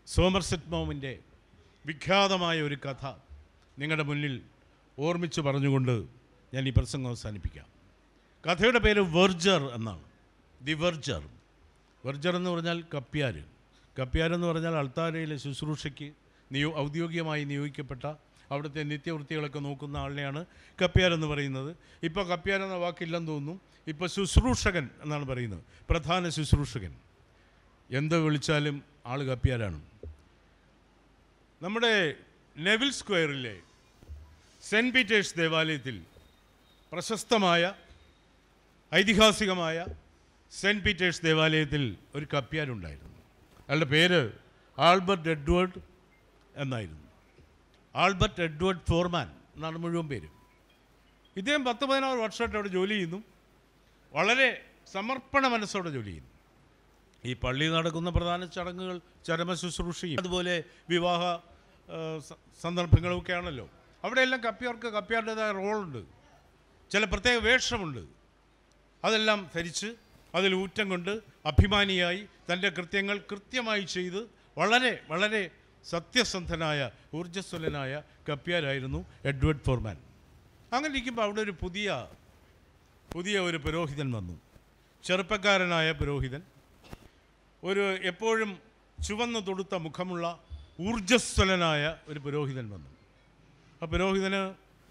Somerset മോമിൻ്റെ വിഖ്യാതമായ ഒരു കഥ നിങ്ങളുടെ മുന്നിൽ ഓർമ്മിച്ച് പറഞ്ഞുകൊണ്ട് ഞാൻ ഈ പ്രസംഗം അവസാനിപ്പിക്കാം. കഥയുടെ പേര് വെർജർ എന്നാണ്. ദി വെർജർ. വെർജർ എന്ന് പറഞ്ഞാൽ കപ്പ്യാർ. കപ്പ്യാരെന്ന് പറഞ്ഞാൽ അൾത്താരയിലെ ശുശ്രൂഷയ്ക്ക് ഔദ്യോഗികമായി നിയോഗിക്കപ്പെട്ട അവിടുത്തെ നിത്യവൃത്തികളൊക്കെ നോക്കുന്ന ആളിനെയാണ് കപ്പ്യാരെന്ന് പറയുന്നത്. ഇപ്പോൾ കപ്പ്യാരെന്ന വാക്കില്ലെന്ന് തോന്നുന്നു. ഇപ്പോൾ ശുശ്രൂഷകൻ എന്നാണ് പറയുന്നത്. പ്രധാന ശുശ്രൂഷകൻ. എന്ത് വിളിച്ചാലും ആൾ കപ്പ്യാരാണ്. നമ്മുടെ നെവിൽ സ്ക്വയറിലെ സെൻറ്റ് പീറ്റേഴ്സ് ദേവാലയത്തിൽ പ്രശസ്തമായ ഐതിഹാസികമായ സെൻറ്റ് പീറ്റേഴ്സ് ദേവാലയത്തിൽ ഒരു കപ്പ്യാരുണ്ടായിരുന്നു. അയാളുടെ പേര് ആൽബർട്ട് എഡ്വേർഡ് എന്നായിരുന്നു. ആൽബർട്ട് എഡ്വേർഡ് ഫോർമാൻ എന്നാണ് മുഴുവൻ പേര്. ഇദ്ദേഹം 10-16 വർഷമായിട്ട് അവിടെ ജോലി ചെയ്യുന്നു. വളരെ സമർപ്പണ മനസ്സോടെ ജോലി ചെയ്യുന്നു. ഈ പള്ളിയിൽ നടക്കുന്ന പ്രധാന ചടങ്ങുകൾ ചരമ ശുശ്രൂഷയും അതുപോലെ വിവാഹ സന്ദർഭങ്ങളുമൊക്കെ ആണല്ലോ. അവിടെയെല്ലാം കപ്പ്യാർക്ക് കപ്പ്യാരുടേതായ റോളുണ്ട്, ചില പ്രത്യേക വേഷമുണ്ട്. അതെല്ലാം ധരിച്ച് അതിൽ ഊറ്റം കൊണ്ട് അഭിമാനിയായി തൻ്റെ കൃത്യങ്ങൾ കൃത്യമായി ചെയ്ത് വളരെ വളരെ സത്യസന്ധനായ ഊർജ്ജസ്വലനായ കപ്പ്യാരായിരുന്നു എഡ്വേർഡ് ഫോർമാൻ. അങ്ങനെ ഇരിക്കുമ്പോൾ അവിടെ ഒരു പുതിയ ഒരു പുരോഹിതൻ വന്നു. ചെറുപ്പക്കാരനായ പുരോഹിതൻ, ഒരു എപ്പോഴും ചുവന്ന് തൊടുത്ത മുഖമുള്ള ഊർജ്ജസ്വലനായ ഒരു പുരോഹിതൻ വന്നു. ആ പുരോഹിതന്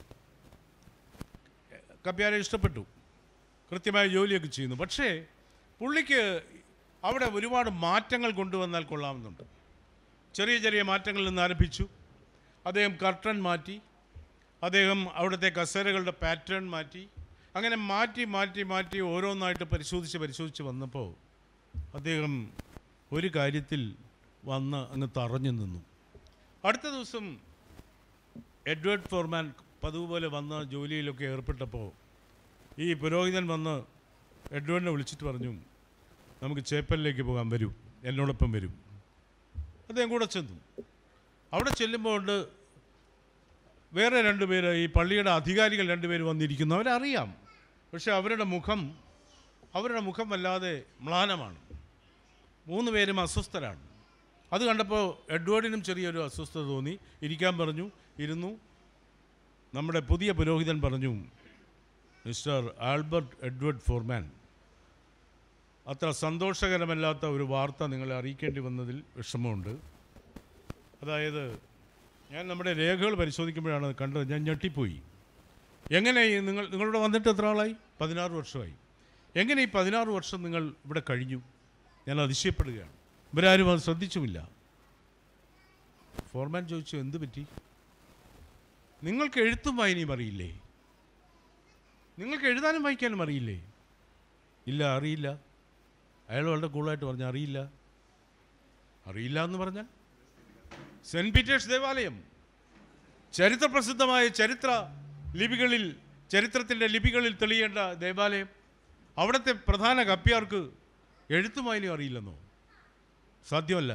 കപ്പ്യാരെ ഇഷ്ടപ്പെട്ടു. കൃത്യമായ ജോലിയൊക്കെ ചെയ്യുന്നു. പക്ഷേ പുള്ളിക്ക് അവിടെ ഒരുപാട് മാറ്റങ്ങൾ കൊണ്ടുവന്നാൽ കൊള്ളാമെന്നുണ്ട്. ചെറിയ ചെറിയ മാറ്റങ്ങളിൽ നിന്ന് ആരംഭിച്ചു. അദ്ദേഹം കർട്ടൻ മാറ്റി, അദ്ദേഹം അവിടുത്തെ കസേരകളുടെ പാറ്റേൺ മാറ്റി, അങ്ങനെ മാറ്റി ഓരോന്നായിട്ട് പരിശോധിച്ച് വന്നപ്പോൾ അദ്ദേഹം ഒരു കാര്യത്തിൽ വന്ന് അങ്ങ് തറഞ്ഞു നിന്നു. അടുത്ത ദിവസം എഡ്വേർഡ് ഫോർമാൻ പതിവ് പോലെ വന്ന ജോലിയിലൊക്കെ ഏർപ്പെട്ടപ്പോൾ ഈ പുരോഹിതൻ വന്ന് എഡ്വേർഡിനെ വിളിച്ചിട്ട് പറഞ്ഞു, നമുക്ക് ചേപ്പലിലേക്ക് പോകാൻ, വരൂ, എന്നോടൊപ്പം വരും. അദ്ദേഹം കൂടെ ചെന്നു. അവിടെ ചെല്ലുമ്പോൾ വേറെ 2 പേര്, ഈ പള്ളിയുടെ അധികാരികൾ 2 പേര് വന്നിരിക്കുന്നു. അവരറിയാം, പക്ഷെ അവരുടെ മുഖം വല്ലാതെ മ്ലാനമാണ്. 3 പേരും അസ്വസ്ഥരാണ്. അത് കണ്ടപ്പോൾ എഡ്വേർഡിനും ചെറിയൊരു അസ്വസ്ഥത തോന്നി. ഇരിക്കാൻ പറഞ്ഞു. ഇരുന്നു. നമ്മുടെ പുതിയ പുരോഹിതൻ പറഞ്ഞു, മിസ്റ്റർ ആൽബർട്ട് എഡ്വേർഡ് ഫോർമാൻ, അത്ര സന്തോഷകരമല്ലാത്ത ഒരു വാർത്ത നിങ്ങളെ അറിയിക്കേണ്ടി വന്നതിൽ വിഷമമുണ്ട്. അതായത് ഞാൻ നമ്മുടെ രേഖകൾ പരിശോധിക്കുമ്പോഴാണ് കണ്ടത്. ഞാൻ ഞെട്ടിപ്പോയി. എങ്ങനെ നിങ്ങളുടെ വന്നിട്ട് എത്ര ആളായി? 16 വർഷമായി. എങ്ങനെ ഈ 16 വർഷം നിങ്ങൾ ഇവിടെ കഴിഞ്ഞു? ഞാൻ അതിശയപ്പെടുകയാണ്. ഇവരാരും അത് ശ്രദ്ധിച്ചുമില്ല. ഫോർമാൻ ചോദിച്ചു, എന്ത് പറ്റി? നിങ്ങൾക്ക് എഴുത്തും വായനയും അറിയില്ലേ? നിങ്ങൾക്ക് എഴുതാനും വായിക്കാനും അറിയില്ലേ? ഇല്ല, അറിയില്ല. അയാൾ വളരെ കൂളായിട്ട് പറഞ്ഞു, അറിയില്ല എന്ന് പറഞ്ഞാൽ സെൻറ്റ് പീറ്റേഴ്സ് ദേവാലയം ചരിത്രപ്രസിദ്ധമായ ചരിത്രത്തിൻ്റെ ലിപികളിൽ തെളിയേണ്ട ദേവാലയം, അവിടുത്തെ പ്രധാന കപ്പ്യാർക്ക് എഴുത്തും വായനയും അറിയില്ലെന്നോ? സാധ്യമല്ല.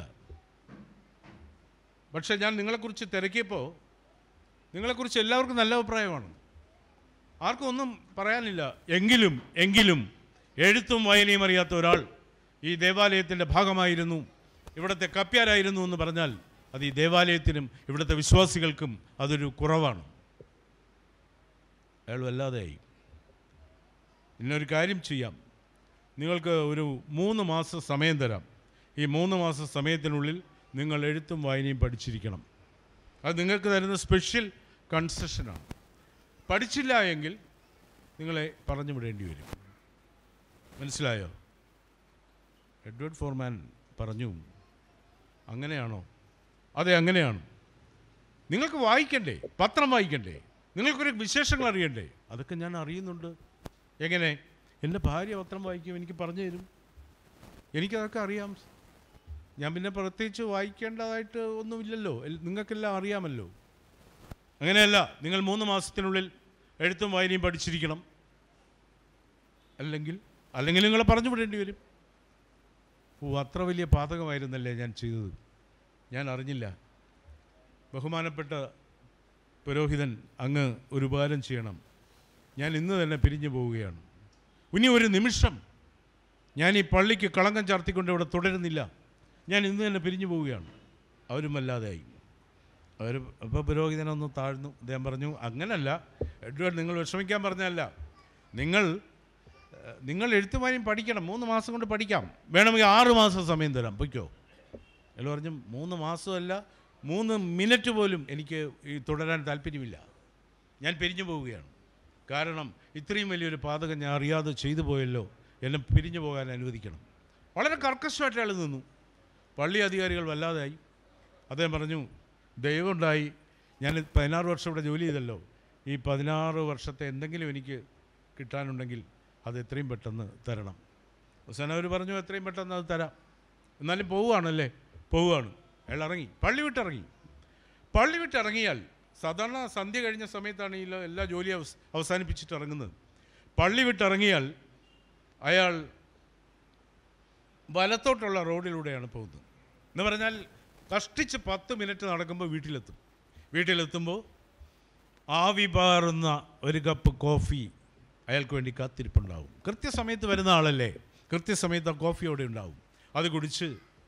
പക്ഷേ ഞാൻ നിങ്ങളെക്കുറിച്ച് തിരക്കിയപ്പോൾ നിങ്ങളെക്കുറിച്ച് എല്ലാവർക്കും നല്ല അഭിപ്രായമാണ്. ആർക്കും ഒന്നും പറയാനില്ല. എങ്കിലും എഴുത്തും വായനയും അറിയാത്ത ഒരാൾ ഈ ദേവാലയത്തിൻ്റെ ഭാഗമായിരുന്നു, ഇവിടുത്തെ കപ്പ്യാരായിരുന്നു എന്ന് പറഞ്ഞാൽ അത് ഈ ദേവാലയത്തിനും ഇവിടുത്തെ വിശ്വാസികൾക്കും അതൊരു കുറവാണ്. അയാൾ വല്ലാതെയായി. ഇന്നൊരു കാര്യം ചെയ്യാം, നിങ്ങൾക്ക് ഒരു 3 മാസം സമയം തരാം. ഈ 3 മാസം സമയത്തിനുള്ളിൽ നിങ്ങൾ എഴുത്തും വായനയും പഠിച്ചിരിക്കണം. അത് നിങ്ങൾക്ക് തരുന്ന സ്പെഷ്യൽ കൺസെഷനാണ്. പഠിച്ചില്ല എങ്കിൽ നിങ്ങളെ പറഞ്ഞു വിടേണ്ടി വരും. മനസ്സിലായോ? എഡ്വേർഡ് ഫോർമാൻ പറഞ്ഞു, അങ്ങനെയാണോ? അതെ, അങ്ങനെയാണ്. നിങ്ങൾക്ക് വായിക്കണ്ടേ? പത്രം വായിക്കണ്ടേ? നിങ്ങൾക്കൊരു വിശേഷങ്ങൾ അറിയണ്ടേ? അതൊക്കെ ഞാൻ അറിയുന്നുണ്ട്. എങ്ങനെ? എൻ്റെ ഭാര്യ പത്രം വായിക്കും, എനിക്ക് പറഞ്ഞു തരും. എനിക്കതൊക്കെ അറിയാം. ഞാൻ പിന്നെ പ്രത്യേകിച്ച് വായിക്കേണ്ടതായിട്ട് ഒന്നുമില്ലല്ലോ, നിങ്ങൾക്കെല്ലാം അറിയാമല്ലോ. അങ്ങനെയല്ല, നിങ്ങൾ 3 മാസത്തിനുള്ളിൽ എഴുത്തും വായനയും പഠിച്ചിരിക്കണം. അല്ലെങ്കിൽ നിങ്ങളെ പറഞ്ഞു വിടേണ്ടി വരും. അത്ര വലിയ പാതകമായിരുന്നല്ലേ ഞാൻ ചെയ്തത്, ഞാൻ അറിഞ്ഞില്ല. ബഹുമാനപ്പെട്ട പുരോഹിതൻ, അങ്ങ് ഒരു ഉപകാരം ചെയ്യണം. ഞാൻ ഇന്ന് തന്നെ പിരിഞ്ഞു പോവുകയാണ്. ഇനി ഒരു നിമിഷം ഞാൻ ഈ പള്ളിക്ക് കളങ്കം ചാർത്തിക്കൊണ്ട് ഇവിടെ തുടരുന്നില്ല. ഞാൻ ഇന്ന് തന്നെ പിരിഞ്ഞു പോവുകയാണ്. അവരും വല്ലാതെയായി. അവർ അപ്പോൾ പുരോഹിതനൊന്ന് താഴ്ന്നു. അദ്ദേഹം പറഞ്ഞു, അങ്ങനല്ല എഡ്വേർഡ്, നിങ്ങൾ വിഷമിക്കാൻ പറഞ്ഞല്ല, നിങ്ങൾ എഴുത്തുമായും പഠിക്കണം, 3 മാസം കൊണ്ട് പഠിക്കാം, വേണമെങ്കിൽ 6 മാസം സമയം തരാം, പൊയ്ക്കോ. അയാൾ പറഞ്ഞു, 3 മാസമല്ല 3 മിനിറ്റ് പോലും എനിക്ക് ഈ തുടരാൻ താല്പര്യമില്ല, ഞാൻ പിരിഞ്ഞു പോവുകയാണ്. കാരണം ഇത്രയും വലിയൊരു പാതകം ഞാൻ അറിയാതെ ചെയ്തു പോയല്ലോ, എന്നെ പിരിഞ്ഞു പോകാൻ അനുവദിക്കണം. വളരെ കർക്കശമായിട്ട് അയാൾ നിന്നു. പള്ളി അധികാരികൾ വല്ലാതായി. അദ്ദേഹം പറഞ്ഞു, ദൈവം ഉണ്ടായി, ഞാൻ 16 വർഷം ഇവിടെ ജോലി ചെയ്തല്ലോ, ഈ 16 വർഷത്തെ എന്തെങ്കിലും എനിക്ക് കിട്ടാനുണ്ടെങ്കിൽ അത് എത്രയും പെട്ടെന്ന് തരണം. അവസാനം അവർ പറഞ്ഞു, എത്രയും പെട്ടെന്ന് അത് തരാം, എന്നാലും പോവുകയാണല്ലേ. പോവുകയാണ്. അയാൾ ഇറങ്ങി, പള്ളി വിട്ടിറങ്ങിയാൽ സാധാരണ സന്ധ്യ കഴിഞ്ഞ സമയത്താണ് ഈ എല്ലാ ജോലിയും അവസാനിപ്പിച്ചിട്ട് ഇറങ്ങുന്നത്. പള്ളി വിട്ടിറങ്ങിയാൽ അയാൾ വലത്തോട്ടുള്ള റോഡിലൂടെയാണ് പോകുന്നത്. എന്ന് പറഞ്ഞാൽ കഷ്ടിച്ച് 10 മിനിറ്റ് നടക്കുമ്പോൾ വീട്ടിലെത്തുമ്പോൾ ആവി പാറുന്ന ഒരു കപ്പ് കോഫി അയാൾക്ക് വേണ്ടി കാത്തിരിപ്പുണ്ടാവും. കൃത്യസമയത്ത് വരുന്ന ആളല്ലേ, കൃത്യസമയത്ത് ആ കോഫി അവിടെ ഉണ്ടാവും. അത് കുടിച്ച്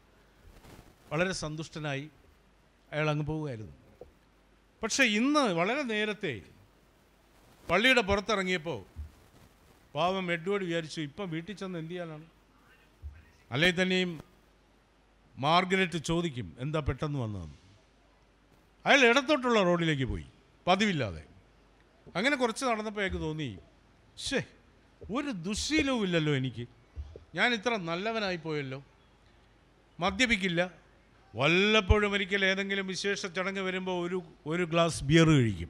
വളരെ സന്തുഷ്ടനായി അയാൾ അങ്ങ് പോവുമായിരുന്നു. പക്ഷേ ഇന്ന് വളരെ നേരത്തെ പള്ളിയുടെ പുറത്തിറങ്ങിയപ്പോൾ പാവം എഡ്വേർഡ് വിചാരിച്ചു, ഇപ്പം വീട്ടിൽ ചെന്ന് എന്ത് ചെയ്യാനാണ്. അല്ലെങ്കിൽ തന്നെയും മാർഗരറ്റ് ചോദിക്കും, എന്താ പെട്ടെന്ന് വന്നതെന്ന്. അയാൾ ഇടത്തോട്ടുള്ള റോഡിലേക്ക് പോയി, പതിവില്ലാതെ. അങ്ങനെ കുറച്ച് നടന്നപ്പോൾ അയാൾക്ക് തോന്നി, ഒരു ദുശ്ശീലവും ഇല്ലല്ലോ എനിക്ക്, ഞാൻ ഇത്ര നല്ലവനായി പോയല്ലോ. മദ്യപിക്കില്ല, വല്ലപ്പോഴും ഒരിക്കൽ ഏതെങ്കിലും വിശേഷ ചടങ്ങ് വരുമ്പോൾ ഒരു ഗ്ലാസ് ബിയർ കഴിക്കും.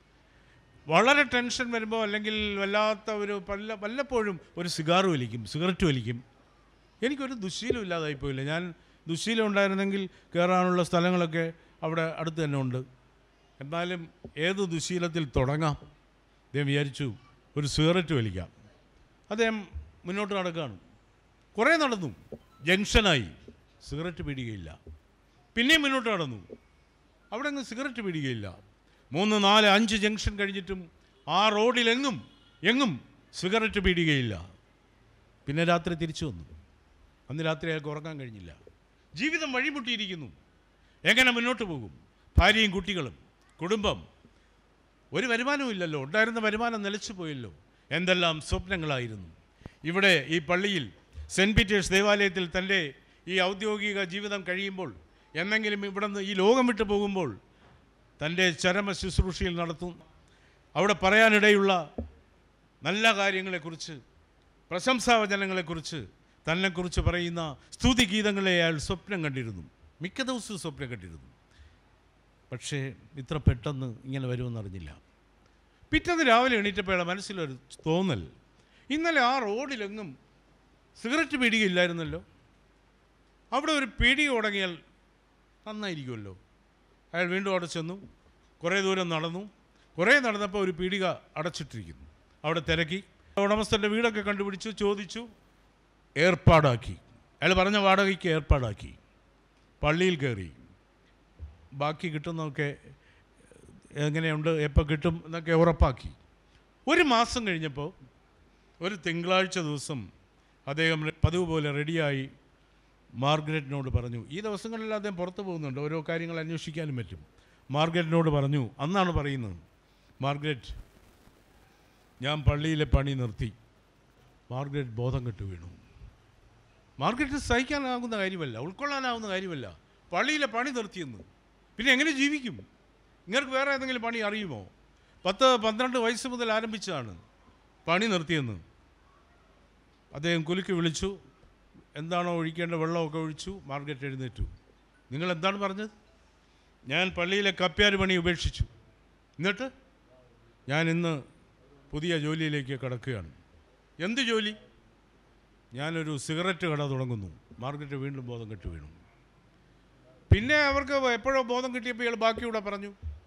വളരെ ടെൻഷൻ വരുമ്പോൾ അല്ലെങ്കിൽ വല്ലാത്ത ഒരു വല്ലപ്പോഴും ഒരു സിഗരറ്റ് വലിക്കും. എനിക്കൊരു ദുശ്ശീലം ഇല്ലാതായി പോയില്ല. ഞാൻ ദുശ്ശീലം ഉണ്ടായിരുന്നെങ്കിൽ കയറാനുള്ള സ്ഥലങ്ങളൊക്കെ അവിടെ അടുത്ത് തന്നെ ഉണ്ട്. എന്നാലും ഏത് ദുശ്ശീലത്തിൽ തുടങ്ങാം? അദ്ദേഹം വിചാരിച്ചു, ഒരു സിഗരറ്റ് വലിക്കാം. അദ്ദേഹം മുന്നോട്ട് നടക്കുകയാണ്. കുറേ നടന്നു, ജംഗ്ഷനായി, സിഗരറ്റ് പിടിക്കുകയില്ല. പിന്നെയും മുന്നോട്ട് നടന്നു, അവിടെ അങ്ങ് സിഗരറ്റ് പിടിക്കുകയില്ല. 3, 4, 5 ജംഗ്ഷൻ കഴിഞ്ഞിട്ടും ആ റോഡിലെങ്ങും സിഗരറ്റ് പിടിക്കുകയില്ല. പിന്നെ രാത്രി തിരിച്ചു വന്നു. അന്ന് രാത്രി അയാൾക്ക് ഉറങ്ങാൻ കഴിഞ്ഞില്ല. ജീവിതം വഴിമുട്ടിയിരിക്കുന്നു. എങ്ങനെ മുന്നോട്ട് പോകും? ഭാര്യയും കുട്ടികളും, കുടുംബം, ഒരു വരുമാനവും ഇല്ലല്ലോ. ഉണ്ടായിരുന്ന വരുമാനം നിലച്ചു പോയല്ലോ. എന്തെല്ലാം സ്വപ്നങ്ങളായിരുന്നു. ഇവിടെ ഈ പള്ളിയിൽ സെൻറ്റ് പീറ്റേഴ്സ് ദേവാലയത്തിൽ തൻ്റെ ഈ ഔദ്യോഗിക ജീവിതം കഴിയുമ്പോൾ, എന്നെങ്കിലും ഇവിടെ നിന്ന് ഈ ലോകം വിട്ടു പോകുമ്പോൾ തൻ്റെ ചരമ ശുശ്രൂഷയിൽ നടത്തും അവിടെ പറയാനിടയുള്ള നല്ല കാര്യങ്ങളെക്കുറിച്ച്, പ്രശംസാവചനങ്ങളെക്കുറിച്ച്, തന്നെക്കുറിച്ച് പറയുന്ന സ്തുതിഗീതങ്ങളെ അയാൾ സ്വപ്നം കണ്ടിരുന്നു. മിക്ക ദിവസവും സ്വപ്നം കണ്ടിരുന്നു. പക്ഷേ ഇത്ര പെട്ടെന്ന് ഇങ്ങനെ വരുമെന്നറിഞ്ഞില്ല. പിറ്റേന്ന് രാവിലെ എണീറ്റപ്പോൾ അയാളുടെ മനസ്സിലൊരു തോന്നൽ, ഇന്നലെ ആ റോഡിലെങ്ങും സിഗരറ്റ് പീടികയില്ലായിരുന്നല്ലോ, അവിടെ ഒരു പീടിക തുടങ്ങിയാൽ നന്നായിരിക്കുമല്ലോ. അയാൾ വീണ്ടും അവിടെ ചെന്നു. കുറേ ദൂരം നടന്നു. കുറേ നടന്നപ്പോൾ ഒരു പീടിക അടച്ചിട്ടിരിക്കുന്നു. അവിടെ തിരക്കി. ഉടമസ്ഥൻ്റെ വീടൊക്കെ കണ്ടുപിടിച്ചു, ചോദിച്ചു, ഏർപ്പാടാക്കി. അയാൾ പറഞ്ഞ വാടകയ്ക്ക് ഏർപ്പാടാക്കി. പള്ളിയിൽ കയറി. ബാക്കി കിട്ടുന്നതൊക്കെ എങ്ങനെയുണ്ട്, എപ്പോൾ കിട്ടും എന്നൊക്കെ ഉറപ്പാക്കി. 1 മാസം കഴിഞ്ഞപ്പോൾ ഒരു തിങ്കളാഴ്ച ദിവസം അദ്ദേഹം പതിവ് പോലെ റെഡിയായി മാർഗരറ്റിനോട് പറഞ്ഞു. ഈ ദിവസങ്ങളിൽ അദ്ദേഹം പുറത്തു പോകുന്നുണ്ട്, ഓരോ കാര്യങ്ങൾ അന്വേഷിക്കാനും പറ്റും. മാർഗരറ്റിനോട് പറഞ്ഞു, അന്നാണ് പറയുന്നത്, മാർഗരറ്റ്, ഞാൻ പള്ളിയിലെ പണി നിർത്തി. മാർഗരറ്റ് ബോധം കെട്ട് വീണു. മാർഗരറ്റ് സഹിക്കാനാകുന്ന കാര്യമല്ല, ഉൾക്കൊള്ളാനാവുന്ന കാര്യമല്ല. പള്ളിയിലെ പണി നിർത്തിയെന്ന് പിന്നെ എങ്ങനെ ജീവിക്കും? നിങ്ങൾക്ക് വേറെ ഏതെങ്കിലും പണി അറിയുമോ? 10-12 വയസ്സ് മുതൽ ആരംഭിച്ചതാണ് പണി നിർത്തിയെന്ന്. അദ്ദേഹം കുലുക്കി വിളിച്ചു. എന്താണോ ഒഴിക്കേണ്ട വെള്ളമൊക്കെ ഒഴിച്ചു. മാർഗരറ്റ് എഴുന്നേറ്റു. നിങ്ങൾ എന്താണ് പറഞ്ഞത്? ഞാൻ പള്ളിയിലെ കപ്പ്യാർ പണി ഉപേക്ഷിച്ചു. എന്നിട്ട് ഞാൻ ഇന്ന് പുതിയ ജോലിയിലേക്ക് കടക്കുകയാണ്. എന്ത് ജോലി? ഞാനൊരു സിഗരറ്റ് കട തുടങ്ങുന്നു. മാർഗരറ്റ് വീണ്ടും ബോധം കെട്ട് വീണു. പിന്നെ അവർക്ക് എപ്പോഴോ ബോധം കിട്ടിയപ്പോൾ ഇയാൾ ബാക്കിയൂടെ പറഞ്ഞു,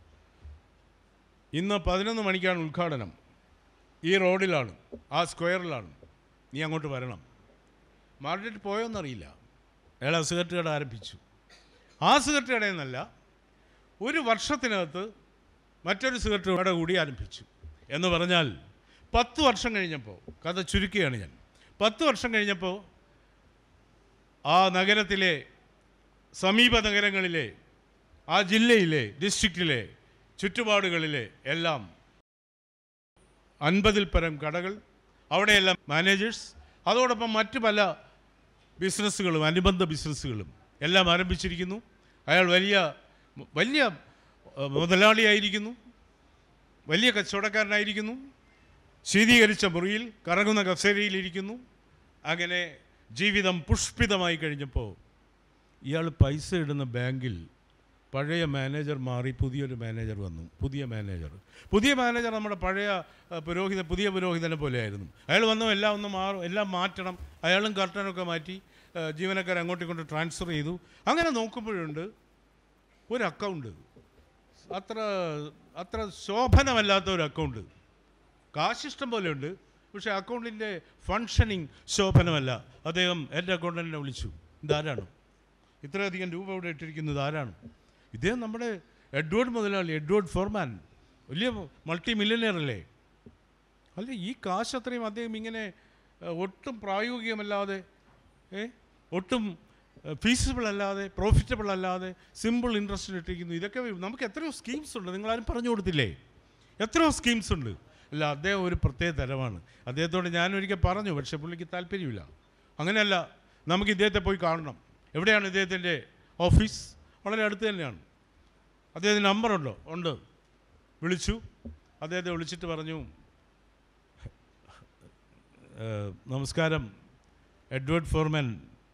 ഇന്ന് 11 മണിക്കാണ് ഉദ്ഘാടനം, ഈ റോഡിലാണ്, ആ സ്ക്വയറിലാണ്, നീ അങ്ങോട്ട് വരണം. മാർഗരറ്റ് പോയോന്നറിയില്ല. അയാൾ ആ സിഗരറ്റ് കട ആരംഭിച്ചു. ആ സിഗരറ്റ് കടയിൽ നിന്നല്ല, 1 വർഷത്തിനകത്ത് മറ്റൊരു സിഗരറ്റ് കട കൂടി ആരംഭിച്ചു. എന്ന് പറഞ്ഞാൽ 10 വർഷം കഴിഞ്ഞപ്പോൾ, കഥ ചുരുക്കുകയാണ് ഞാൻ, 10 വർഷം കഴിഞ്ഞപ്പോൾ ആ നഗരത്തിലെ, സമീപ നഗരങ്ങളിലെ ആ ജില്ലയിലെ ഡിസ്ട്രിക്റ്റിലെ ചുറ്റുപാടുകളിലെ എല്ലാം 50-ൽ പരം കടകൾ, അവിടെയെല്ലാം മാനേജേഴ്സ്, അതോടൊപ്പം മറ്റ് പല ബിസിനസ്സുകളും അനുബന്ധ ബിസിനസ്സുകളും എല്ലാം ആരംഭിച്ചിരിക്കുന്നു. അയാൾ വലിയ വലിയ മുതലാളിയായിരിക്കുന്നു, വലിയ കച്ചവടക്കാരനായിരിക്കുന്നു, ശീതീകരിച്ച മുറിയിൽ കറങ്ങുന്ന കസേരയിലിരിക്കുന്നു. അങ്ങനെ ജീവിതം പുഷ്പിതമായി കഴിഞ്ഞപ്പോൾ ഇയാൾ പൈസ ഇടുന്ന ബാങ്കിൽ പഴയ മാനേജർ മാറി പുതിയൊരു മാനേജർ വന്നു. പുതിയ മാനേജർ നമ്മുടെ പഴയ പുതിയ പുരോഹിതനെ പോലെയായിരുന്നു. അയാൾ വന്നു, എല്ലാം മാറ്റണം. അയാളും കർട്ടനൊക്കെ മാറ്റി ജീവനക്കാരെ അങ്ങോട്ടും ഇങ്ങോട്ടും ട്രാൻസ്ഫർ ചെയ്തു. അങ്ങനെ നോക്കുമ്പോഴുണ്ട് ഒരു അക്കൗണ്ട്, അത്ര ശോഭനമല്ലാത്ത ഒരു അക്കൗണ്ട്. കാശിഷ്ടം പോലെയുണ്ട്, പക്ഷേ അക്കൗണ്ടിൻ്റെ ഫങ്ഷനിങ് ശോഭനമല്ല. അദ്ദേഹം എൻ്റെ അക്കൗണ്ടൻറ്റിനെ വിളിച്ചു, ഇതാരാണ് ഇത്രയധികം രൂപ ഇവിടെ ഇട്ടിരിക്കുന്നത്, ആരാണ്? ഇദ്ദേഹം നമ്മുടെ എഡ്വേർഡ് മുതലാളി, എഡ്വേർഡ് ഫോർമാൻ, വലിയ മൾട്ടി മില്യനെയർ അല്ലേ? അല്ല, ഈ കാശ് അത്രയും അദ്ദേഹം ഇങ്ങനെ ഒട്ടും പ്രായോഗികമല്ലാതെ, ഒട്ടും ഫീസിബിൾ അല്ലാതെ, പ്രോഫിറ്റബിൾ അല്ലാതെ സിമ്പിൾ ഇൻട്രസ്റ്റിൽ ഇട്ടിരിക്കുന്നു. ഇതൊക്കെ നമുക്ക് എത്രയോ സ്കീംസ് ഉണ്ട്, നിങ്ങളാരും പറഞ്ഞു കൊടുത്തില്ലേ? എത്രയോ സ്കീംസ് ഉണ്ട്. അല്ല, അദ്ദേഹം ഒരു പ്രത്യേക തരമാണ്. അദ്ദേഹത്തോട് ഞാനൊരിക്കൽ പറഞ്ഞു, പക്ഷേ പുള്ളിക്ക് താല്പര്യമില്ല. അങ്ങനെയല്ല, നമുക്ക് ഇദ്ദേഹത്തെ പോയി കാണണം. എവിടെയാണ് ഇദ്ദേഹത്തിൻ്റെ ഓഫീസ്? വളരെ അടുത്ത് തന്നെയാണ്. അദ്ദേഹത്തിൻ്റെ നമ്പറുണ്ടോ? ഉണ്ട്. വിളിച്ചു. അദ്ദേഹത്തെ വിളിച്ചിട്ട് പറഞ്ഞു, നമസ്കാരം എഡ്വേർഡ് ഫോർമാൻ,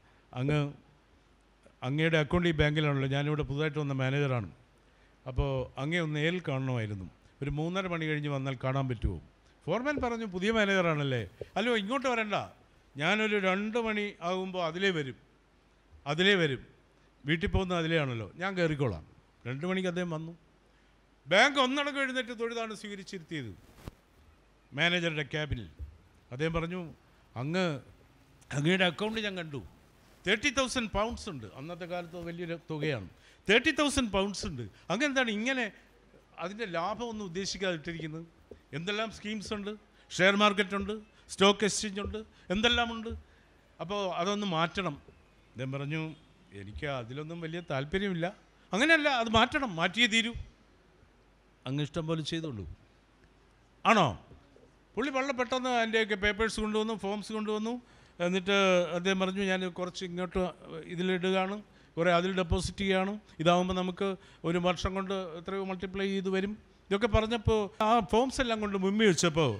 അങ്ങയുടെ അക്കൗണ്ട് ഈ ബാങ്കിലാണല്ലോ, ഞാനിവിടെ പുതുതായിട്ട് വന്ന മാനേജറാണ്. അപ്പോൾ അങ്ങേ ഒന്ന് നേരിൽ കാണണമായിരുന്നു. ഒരു 3:30 മണി കഴിഞ്ഞ് വന്നാൽ കാണാൻ പറ്റുമോ? ഫോർമാൻ പറഞ്ഞു, പുതിയ മാനേജറാണല്ലേ, അല്ലോ ഇങ്ങോട്ട് വരണ്ട, ഞാനൊരു 2 മണി ആകുമ്പോൾ അതിലേ വരും, വീട്ടിൽ പോകുന്ന അതിലെയാണല്ലോ, ഞാൻ കയറിക്കോളാം. 2 മണിക്ക് അദ്ദേഹം വന്നു. ബാങ്ക് ഒന്നടങ്കം എഴുന്നേറ്റ് തൊഴുതാണ് സ്വീകരിച്ചിരുത്തിയത് മാനേജറുടെ ക്യാബിനിൽ. അദ്ദേഹം പറഞ്ഞു, അങ്ങയുടെ അക്കൗണ്ട് ഞാൻ കണ്ടു, 30,000 പൗണ്ട്സ് ഉണ്ട്. അന്നത്തെ കാലത്ത് വലിയൊരു തുകയാണ്. 30,000 പൗണ്ട്സ് ഉണ്ട്. അങ്ങെന്താണ് ഇങ്ങനെ അതിൻ്റെ ലാഭമൊന്നും ഉദ്ദേശിക്കാതെ ഇട്ടിരിക്കുന്നത്? എന്തെല്ലാം സ്കീംസ് ഉണ്ട്, ഷെയർ മാർക്കറ്റ് ഉണ്ട്, സ്റ്റോക്ക് എക്സ്ചേഞ്ച് ഉണ്ട്, എന്തെല്ലാമുണ്ട്. അപ്പോൾ അതൊന്ന് മാറ്റണം. അദ്ദേഹം പറഞ്ഞു, എനിക്ക് അതിലൊന്നും വലിയ താല്പര്യമില്ല. അങ്ങനെയല്ല, അത് മാറ്റിയേ തീരൂ. അങ്ങ് ഇഷ്ടം പോലെ ചെയ്തോളൂ. ആണോ? പുള്ളി വളരെ പെട്ടെന്ന് അതിൻ്റെയൊക്കെ പേപ്പേഴ്സ് കൊണ്ടുവന്നു, ഫോംസ് കൊണ്ടുവന്നു. എന്നിട്ട് അദ്ദേഹം പറഞ്ഞു, ഞാൻ കുറച്ച് ഇങ്ങോട്ട് ഇതിലിടുകയാണ്, കുറേ അതിൽ ഡെപ്പോസിറ്റ് ചെയ്യുകയാണ്, ഇതാവുമ്പോൾ നമുക്ക് 1 വർഷം കൊണ്ട് എത്രയോ മൾട്ടിപ്ലൈ ചെയ്ത് വരും. ഇതൊക്കെ പറഞ്ഞപ്പോൾ ആ ഫോംസ് എല്ലാം കൊണ്ട് മുമ്പി വെച്ചപ്പോൾ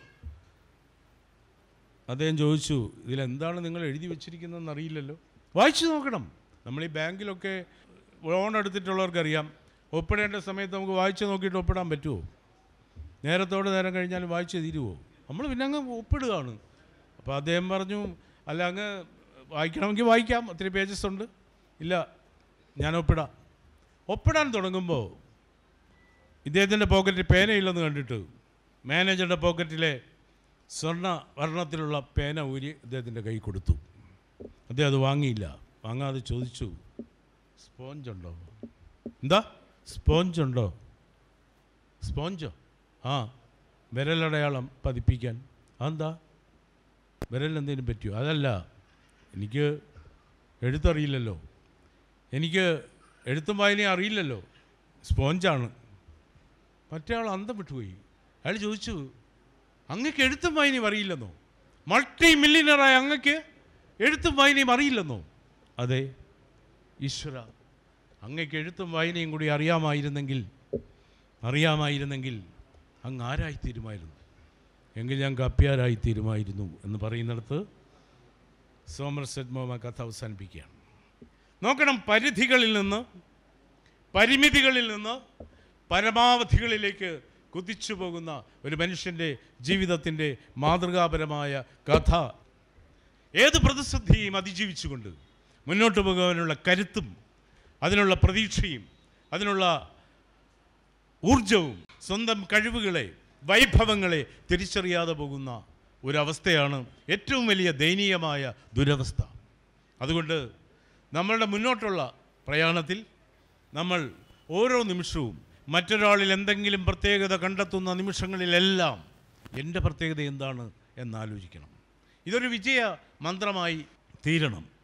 അദ്ദേഹം ചോദിച്ചു, ഇതിലെന്താണ് നിങ്ങൾ എഴുതി വെച്ചിരിക്കുന്നതെന്ന് അറിയില്ലല്ലോ, വായിച്ചു നോക്കണം. നമ്മൾ ഈ ബാങ്കിലൊക്കെ ലോൺ എടുത്തിട്ടുള്ളവർക്കറിയാം, ഒപ്പിടേണ്ട സമയത്ത് നമുക്ക് വായിച്ച് നോക്കിയിട്ട് ഒപ്പിടാൻ പറ്റുമോ? നേരം കഴിഞ്ഞാലും വായിച്ച് തീരുമോ? നമ്മൾ പിന്നെ അങ്ങ് ഒപ്പിടുകയാണ്. അപ്പോൾ അദ്ദേഹം പറഞ്ഞു, അല്ല, അങ്ങ് വായിക്കണമെങ്കിൽ വായിക്കാം, ഒത്തിരി പേജസ് ഉണ്ട്. ഇല്ല, ഞാൻ ഒപ്പിടാൻ തുടങ്ങുമ്പോൾ ഇദ്ദേഹത്തിൻ്റെ പോക്കറ്റിൽ പേനയില്ലെന്ന് കണ്ടിട്ട് മാനേജറുടെ പോക്കറ്റിലെ സ്വർണ്ണ വർണ്ണത്തിലുള്ള പേന ഊരി അദ്ദേഹത്തിൻ്റെ കൈ കൊടുത്തു. അദ്ദേഹം അത് വാങ്ങിയില്ല. വാങ്ങാതെ ചോദിച്ചു, സ്പോഞ്ചുണ്ടോ? എന്താ സ്പോഞ്ചുണ്ടോ? സ്പോഞ്ചോ? ആ, വിരലടയാളം പതിപ്പിക്കാൻ. അതെന്താ, വിരലെന്തെങ്കിലും പറ്റിയോ? അതല്ല, എനിക്ക് എഴുത്തറിയില്ലല്ലോ, എനിക്ക് എഴുത്തും വായനയും അറിയില്ലല്ലോ, സ്പോഞ്ചാണ്. മറ്റേ ആൾ അന്തം വിട്ടുപോയി. അയാൾ ചോദിച്ചു, അങ്ങക്ക് എഴുത്തും വായനയും അറിയില്ലെന്നോ? മൾട്ടി മില്യനറായ അങ്ങക്ക് എഴുത്തും വായനയും അറിയില്ലെന്നോ? അതെ ഈശ്വര, അങ്ങക്ക് എഴുത്തും വായനയും കൂടി അറിയാമായിരുന്നെങ്കിൽ അങ്ങ് ആരായിത്തീരുമായിരുന്നു? എങ്കിൽ ഞാൻ കപ്പ്യാരായിത്തീരുമായിരുന്നു എന്ന് പറയുന്നിടത്ത് സോമർസെറ്റ് മോം കഥ അവസാനിപ്പിക്കുകയാണ്. നോക്കണം, പരിമിതികളിൽ നിന്ന് പരമാവധികളിലേക്ക് കുതിച്ചു പോകുന്ന ഒരു മനുഷ്യൻ്റെ ജീവിതത്തിൻ്റെ മാതൃകാപരമായ കഥ. ഏത് പ്രതിസന്ധിയും അതിജീവിച്ചുകൊണ്ട് മുന്നോട്ട് പോകാനുള്ള കരുത്തും അതിനുള്ള പ്രതീക്ഷയും അതിനുള്ള ഊർജവും സ്വന്തം കഴിവുകളെ, വൈഭവങ്ങളെ തിരിച്ചറിയാതെ പോകുന്ന ഒരവസ്ഥയാണ് ഏറ്റവും വലിയ ദയനീയമായ ദുരവസ്ഥ. അതുകൊണ്ട് നമ്മളുടെ മുന്നോട്ടുള്ള പ്രയാണത്തിൽ നമ്മൾ ഓരോ നിമിഷവും മറ്റൊരാളിൽ എന്തെങ്കിലും പ്രത്യേകത കണ്ടെത്തുന്ന നിമിഷങ്ങളിലെല്ലാം എൻ്റെ പ്രത്യേകത എന്താണ് എന്നാലോചിക്കണം. ഇതൊരു വിജയ മന്ത്രമായി തീരണം.